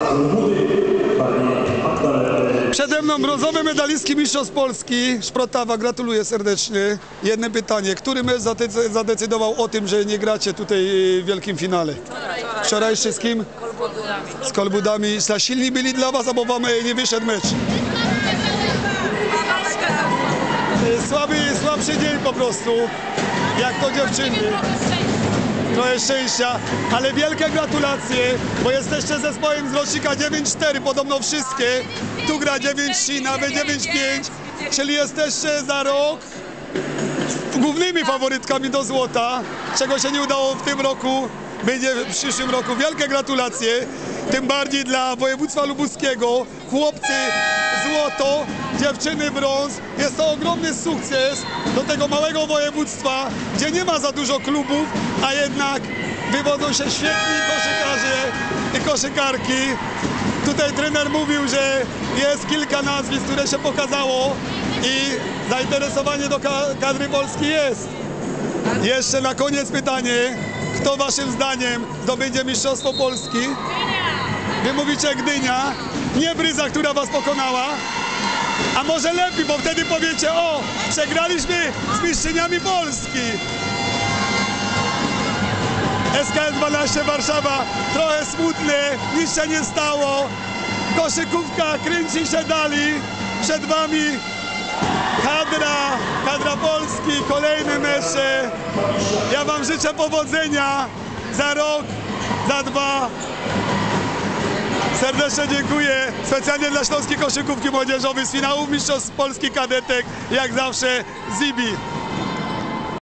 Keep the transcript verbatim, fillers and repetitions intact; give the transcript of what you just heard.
Przede mną brązowy medalistki mistrzostw Polski, Szprotawa, gratuluję serdecznie. Jedno pytanie, który mecz zadecydował o tym, że nie gracie tutaj w wielkim finale? Wczorajszy z kim? Z Kolbudami. Za silni byli dla was, albo wam nie wyszedł mecz? Słaby, słabszy dzień po prostu, jak to dziewczyny. Trochę szczęścia, ale wielkie gratulacje, bo jesteście zespołem z rocznika dziewięć cztery, podobno wszystkie. Tu gra dziewięć trzy, nawet dziewięć pięć, czyli jesteście za rok głównymi faworytkami do złota, czego się nie udało w tym roku, będzie w przyszłym roku. Wielkie gratulacje, tym bardziej dla województwa lubuskiego. Chłopcy złoto, dziewczyny brąz. Jest to ogromny sukces do tego małego województwa, gdzie nie ma za dużo klubów, a jednak wywodzą się świetni koszykarze i koszykarki. Tutaj trener mówił, że jest kilka nazwisk, które się pokazało i zainteresowanie do kadry Polski jest. Jeszcze na koniec pytanie, kto waszym zdaniem zdobędzie Mistrzostwo Polski? Wy mówicie Gdynia, nie Bryza, która was pokonała. A może lepiej, bo wtedy powiecie, o, przegraliśmy z mistrzyniami Polski. S K S dwanaście Warszawa, trochę smutne, nic się nie stało. Koszykówka kręci się dalej, przed wami kadra, kadra Polski, kolejne mecze. Ja wam życzę powodzenia za rok, za dwa. Serdecznie dziękuję, specjalnie dla Śląskiej Koszykówki Młodzieżowej z finału Mistrzostw Polski Kadetek, jak zawsze Zibi.